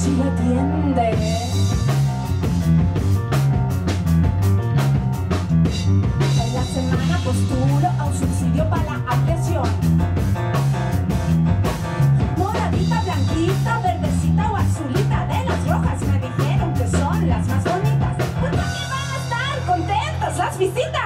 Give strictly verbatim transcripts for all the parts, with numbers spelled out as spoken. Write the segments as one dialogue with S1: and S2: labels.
S1: Chile atiende. En la semana postulo a un subsidio para la ampliación. Moradita, blanquita, verdecita o azulita. De las rojas me dijeron que son las más bonitas. Porque aquí van a estar contentas las visitas.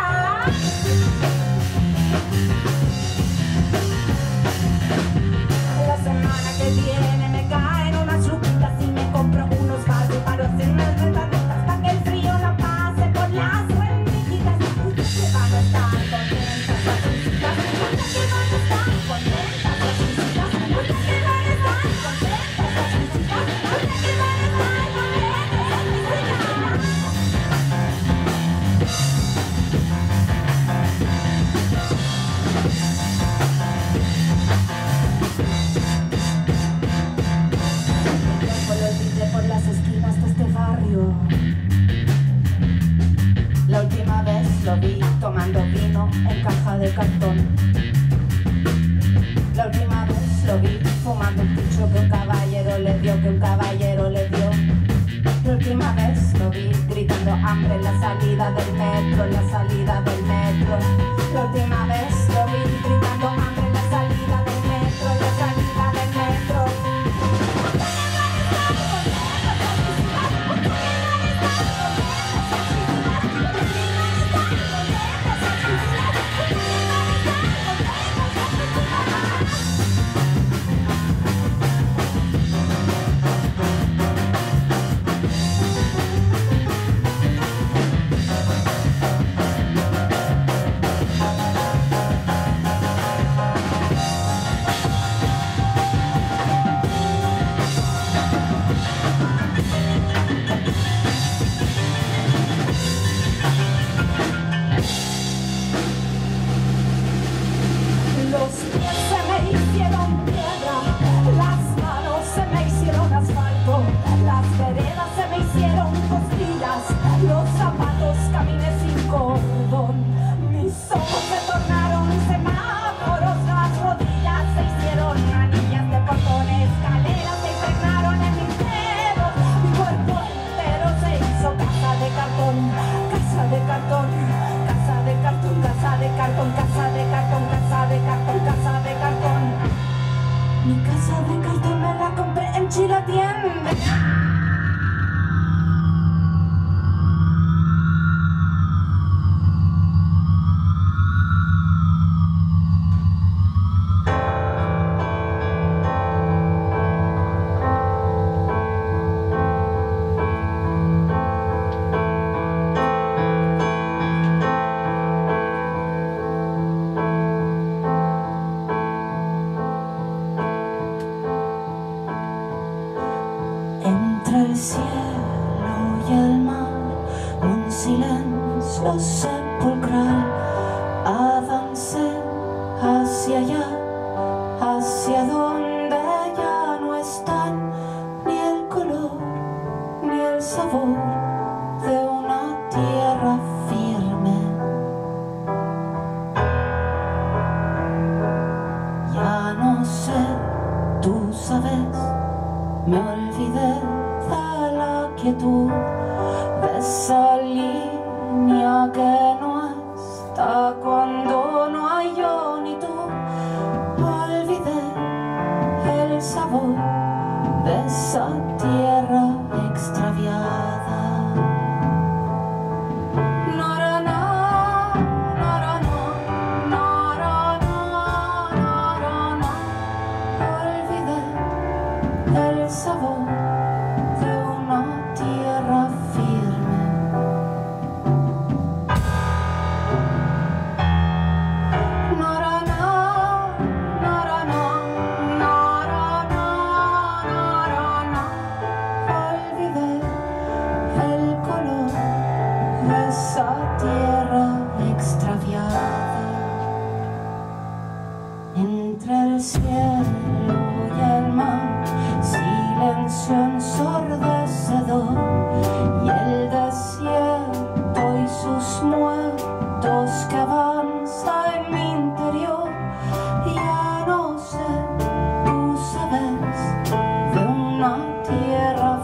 S1: La semana que viene me caen unas luquitas y me compro unos vasos para hacer unas ventanitas para que el frío no pase por las rendijas. Ustedes van a estar contentas las visitas. Ustedes van a estar contentas las visitas. Ustedes van a estar contentas las visitas. Ustedes van a estar contentas las visitas. Por las esquinas de este barrio. La última vez lo vi tomando vino en caja de cartón. La última vez lo vi fumando un picho que un caballero le dio, que un caballero le dio. La última vez lo vi gritando hambre en la salida del metro, en la salida del metro. La última vez lo vi gritando hambre en la salida del metro, en la salida del metro. Los pies se me hicieron piedra, las manos se me hicieron asfalto, las veredas se me hicieron costillas, los zapatos caminé sin cordón, mis ojos se tornaron semáforos, las rodillas se hicieron anillas de portón, escaleras se impregnaron en mis dedos, mi cuerpo entero se hizo casa de cartón, casa de cartón, casa de cartón, casa de cartón, casa de cartón, casa de cartón, casa de cartón. Mi casa de cartón me la compré en Chile Atiende. Entre el cielo y el mar, un silencio sepulcral, avancé hacia allá, hacia donde ya no están ni el color ni el sabor de una tierra firme. Ya no sé, tú sabes, me olvidé de la quietud, de esa línea que no está cuando no hay yo ni tú. Olvidé el sabor de esa tierra extraviada. El sabor de una tierra firme. Narana, narana, narana, narana. Olvidé el color de esa tierra extraviada. Entre el cielo y el mar, silencio ensordecedor, y el desierto y sus muertos que avanza en mi interior. Ya no sé, tú sabes, de una tierra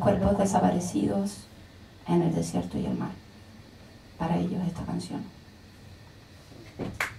S1: cuerpos desaparecidos en el desierto y el mar. Para ellos esta canción.